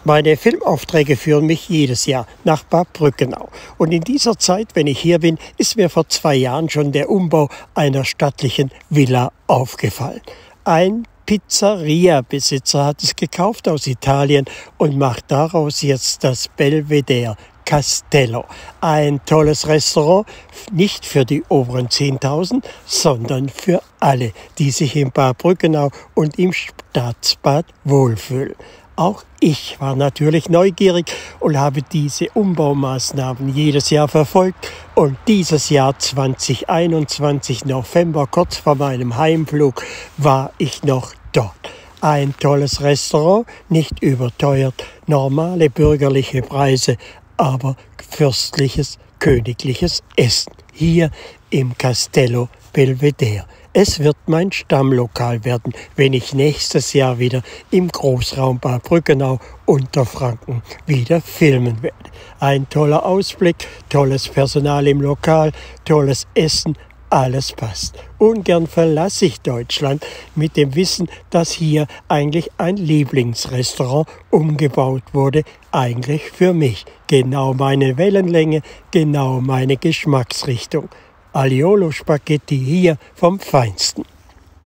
Meine Filmaufträge führen mich jedes Jahr nach Bad Brückenau. Und in dieser Zeit, wenn ich hier bin, ist mir vor 2 Jahren schon der Umbau einer stattlichen Villa aufgefallen. Ein Pizzeria-Besitzer hat es gekauft aus Italien und macht daraus jetzt das Belvedere Castello. Ein tolles Restaurant, nicht für die oberen 10.000, sondern für alle, die sich in Bad Brückenau und im Staatsbad wohlfühlen. Auch ich war natürlich neugierig und habe diese Umbaumaßnahmen jedes Jahr verfolgt. Und dieses Jahr 2021, November, kurz vor meinem Heimflug, war ich noch dort. Ein tolles Restaurant, nicht überteuert, normale bürgerliche Preise, aber fürstliches, königliches Essen hier im Castello Belvedere. Es wird mein Stammlokal werden, wenn ich nächstes Jahr wieder im Großraum Bad Brückenau Unterfranken wieder filmen werde. Ein toller Ausblick, tolles Personal im Lokal, tolles Essen, alles passt. Ungern verlasse ich Deutschland mit dem Wissen, dass hier eigentlich ein Lieblingsrestaurant umgebaut wurde, eigentlich für mich. Genau meine Wellenlänge, genau meine Geschmacksrichtung. Aliolo Spaghetti hier vom Feinsten.